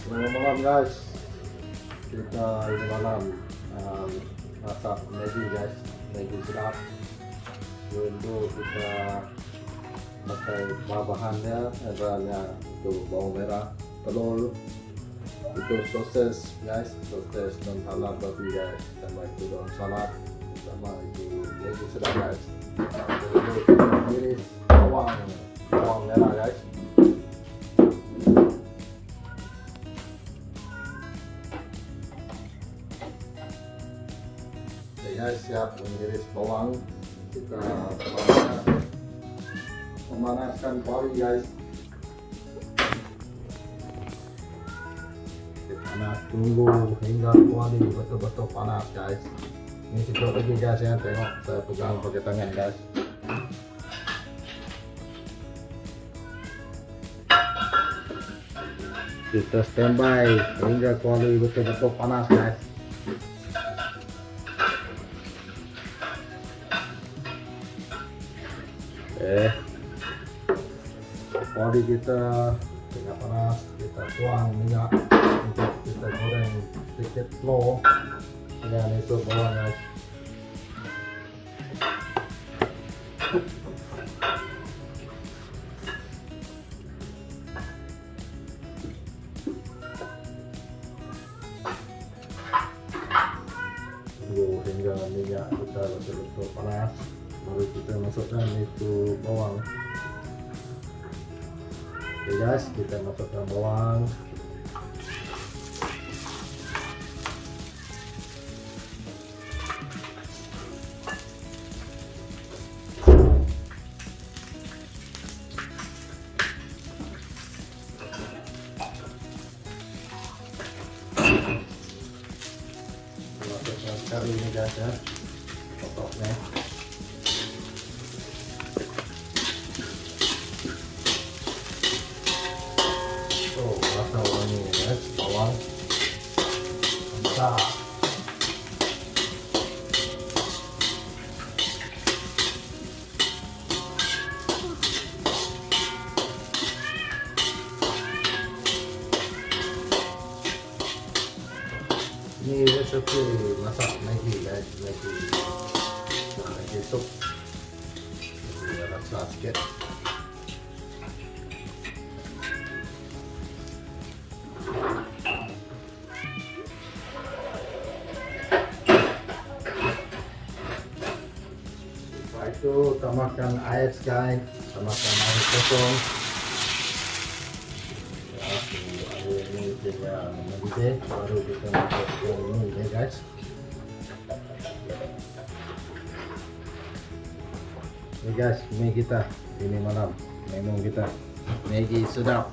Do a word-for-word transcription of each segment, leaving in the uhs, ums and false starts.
Selamat malam guys. Kita ini malam um, masak Maggi guys, Maggi sedap. Untuk kita pakai bahan-bahannya adalah itu bawang merah, telur, itu sosis guys, sosis non halal babi guys, sama itu daun salad, sama itu Maggi sedap guys. Jadi kita iris bawang, bawang merah guys. Guys, siap mengiris bawang. Kita memanaskan pari guys. Kita panas tunggu hingga kuali betul-betul panas guys. Ini cukup lagi guys ya, tengok saya pegang pakai tangan guys. Kita standby hingga kuali betul-betul panas guys. Eh, kuali kita tengah panas, kita tuang minyak untuk kita goreng sedikit slow dengan itu bawang guys. Tunggu hingga minyak kita betul-betul panas, baru kita masukkan itu bawang. Oke guys, kita masukkan bawang. Masukkan sekali ini guys ya, potoknya. Rasa wangi guys, bawang besar. Ini resepi masak Maggi guys, Maggi Maggi sup. Jadi rasa sedikit. Itu tambahkan air guys, tambahkan air kosong ya, air ini tidak mendidih, baru kita masukkan ini ya guys. Ini guys, mie kita ini malam, menu kita Maggi sedap.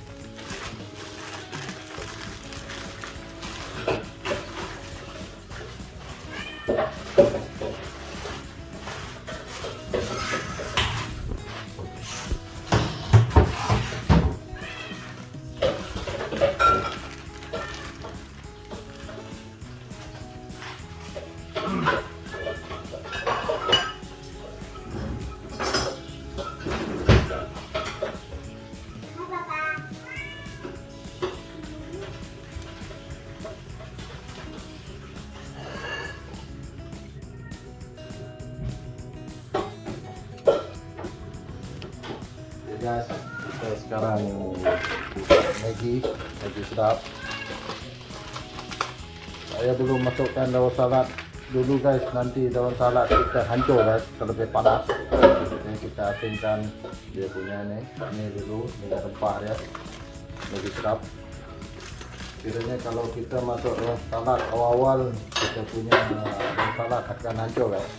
Guys, kita sekarang Maggi, Maggi sedap. Saya belum masukkan daun salad dulu guys, nanti daun salad kita hancur guys, terlebih panas. Ini kita asinkan dia punya nih, ini dulu dengan rempah ya, Maggi sedap. Kiranya kalau kita masuk daun salad awal-awal, kita punya daun salad akan hancur guys.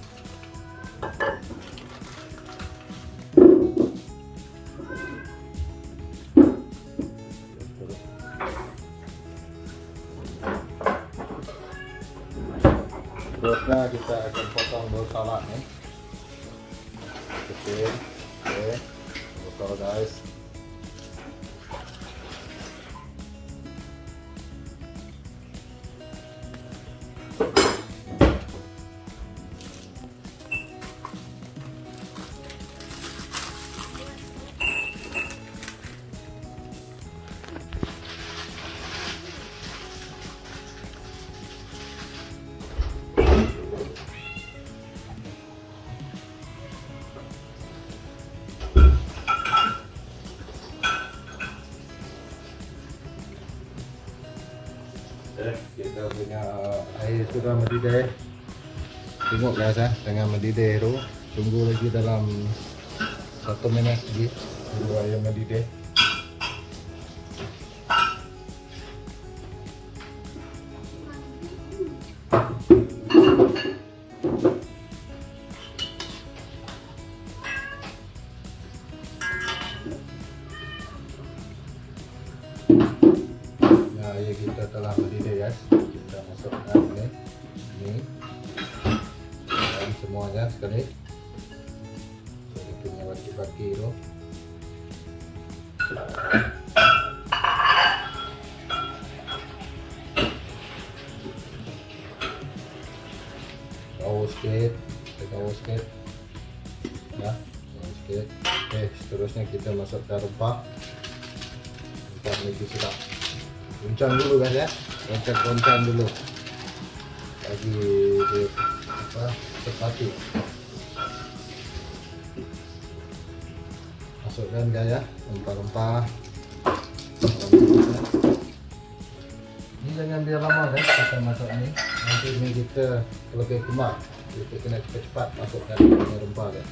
Terusnya kita akan potong daun salad nih kecil. Oke, potong guys. kita punya air sudah mendidih. Tengok guys ya, tengah mendidih tu. Tunggu lagi dalam satu minit lagi tunggu air mendidih. Nah, air kita telah mendidih guys. Kita masukkan ini, ini dan semuanya sekali. Jadi punya baki-baki tu. Tahu sikit, tahu sikit. Ya, tahu sikit. Oke, seterusnya kita masukkan rempah. Rempah lagi sedap. Goncang dulu guys ya, goncang-goncang dulu. Lagi di apa? Sepati. Masukkan guys ya, rempah-rempah. Ini jangan biar lama guys, kita masuk ini. Nanti ini kita lebih kemat. Kita kena cepat-cepat masukkan rempah guys.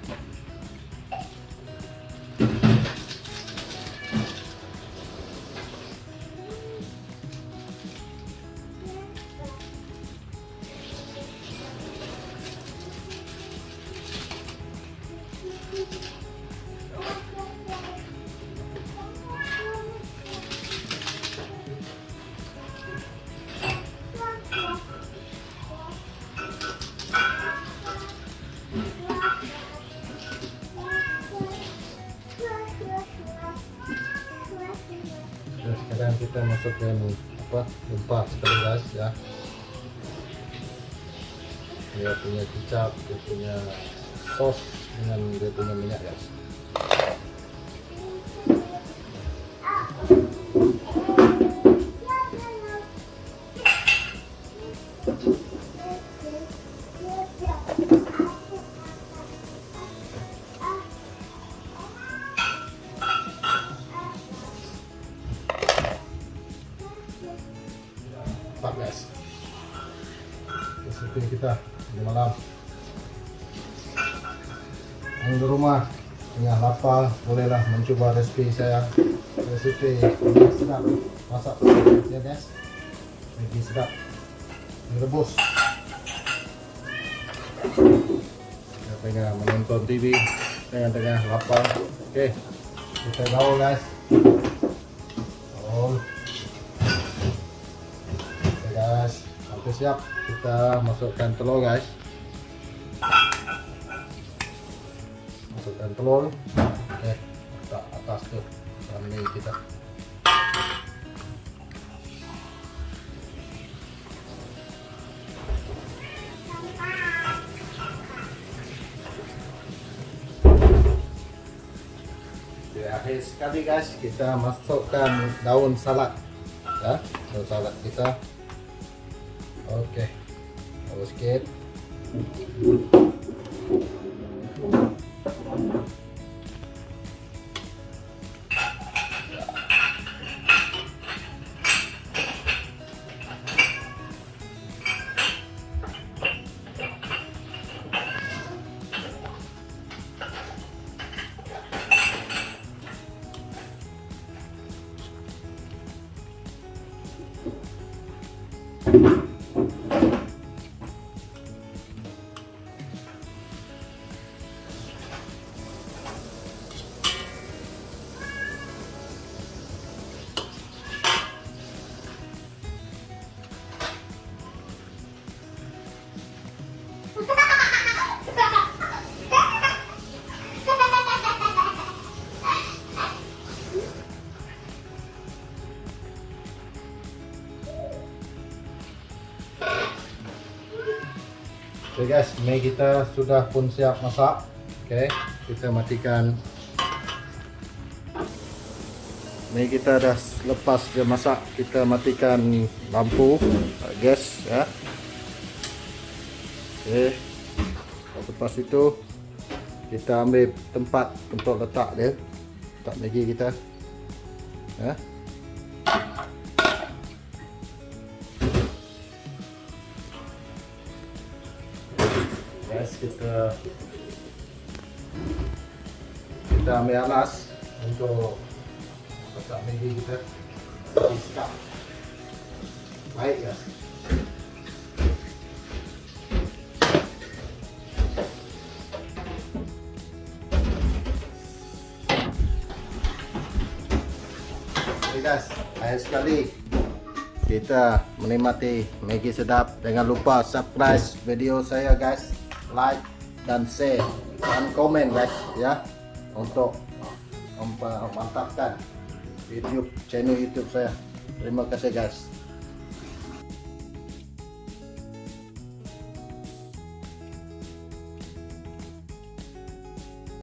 Sekarang kita masukkan apa rempah sekali guys ya. Dia punya kicap, dia punya sos dengan dia punya minyak guys. Pak guys, resipi kita di malam. Yang di rumah tengah lapar, bolehlah mencoba resipi saya. Resipi yang sedap, masak ya guys, lagi sedap, direbus. Kita tengah menonton T V, tengah-tengah lapar. Oke, kita gaul guys. Gaul. Guys, hampir siap. Kita masukkan telur guys. Masukkan telur. Oke, letak atas tuh dalam kita. Di akhir sekali guys, kita masukkan daun salad ya, daun salad kita. Oke, taruh sedikit. Oke guys, mie kita sudah pun siap masak. Oke, kita matikan. Mie kita dah lepas dia masak, kita matikan lampu gas ya. Oke, lepas itu kita ambil tempat untuk letak dia, letak Maggi kita ya. kita kita ambil alas untuk masak Maggi kita. Sedap. Baik guys. Oke guys, akhir sekali kita menikmati Maggi sedap. Jangan lupa subscribe video saya guys, like dan share dan komen guys ya, untuk memantapkan YouTube channel YouTube saya. Terima kasih guys.